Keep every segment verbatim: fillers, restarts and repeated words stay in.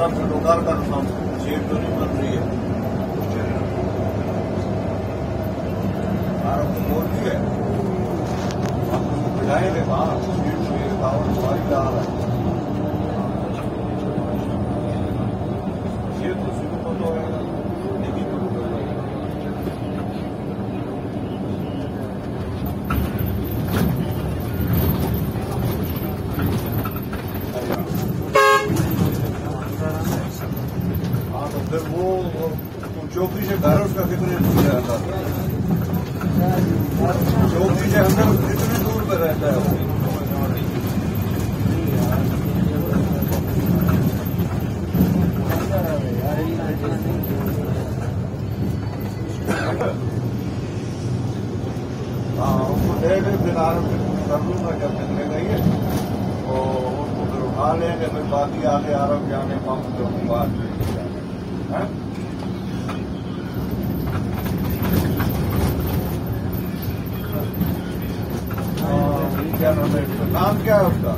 आराम से डोकार का नुकसान सीट तो नहीं बन रही है, आराम से बोल दी है आपको बिठाएंगे वहाँ सीट में कावड़ सवारी का हाल है। ये तो शुरू तो होगा लेकिन हाँ तो फिर वो चौकी से घर उसका कितने दूर रहता है, चौकी से अंदर कितने दूर पर रहता है वो। हाँ उसको दे दे फिर आराम से कर लूंगा जब निकलेगा ये तो उसको फिर उठा लेंगे, फिर बात ही आगे आराम से आने पंप तो बात है। क्या नाम है, नाम क्या है उसका,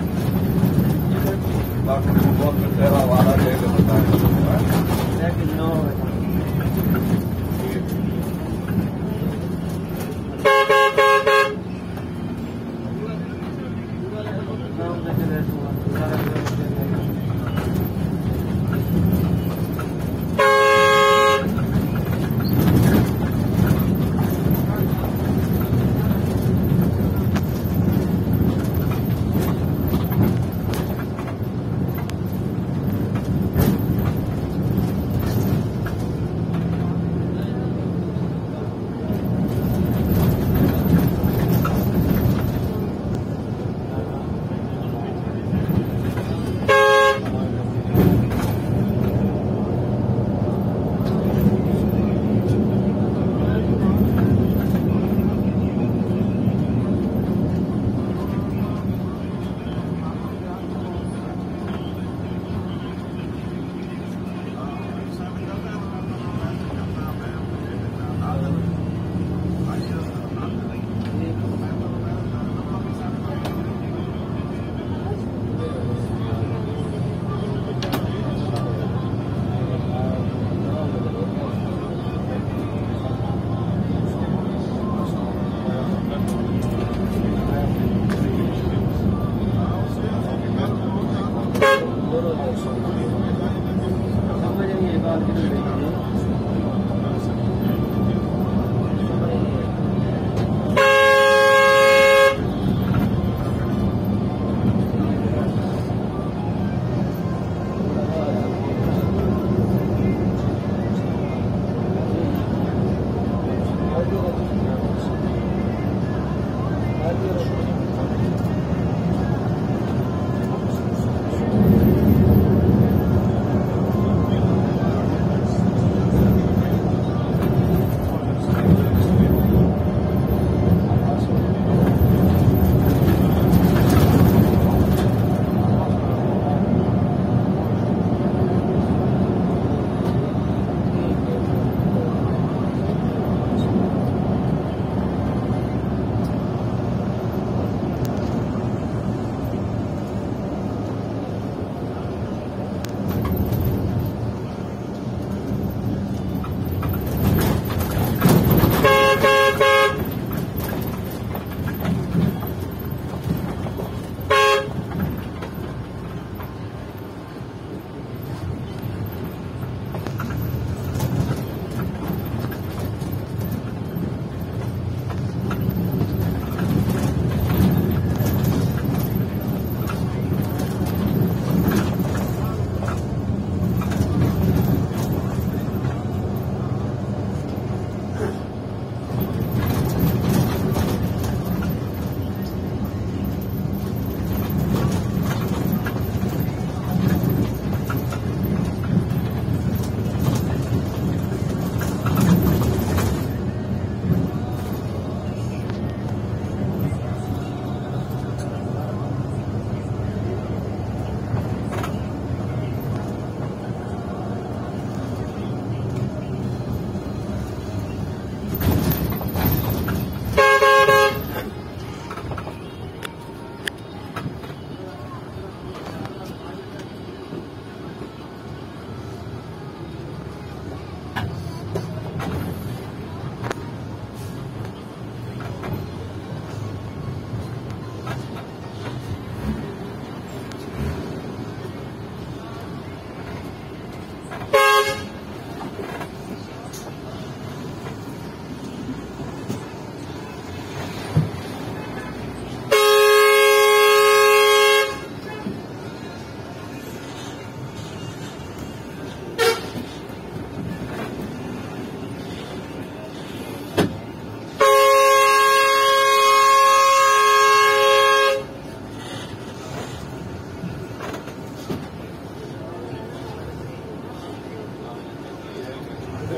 डॉक्टर को बहुत तेरा वाला दे के बताया।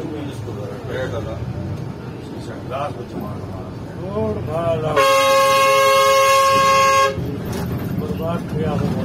में जिसको रेड वाला शीशा ग्लास बच्चा मारना रोड भाड़ा बर्बाद किया होगा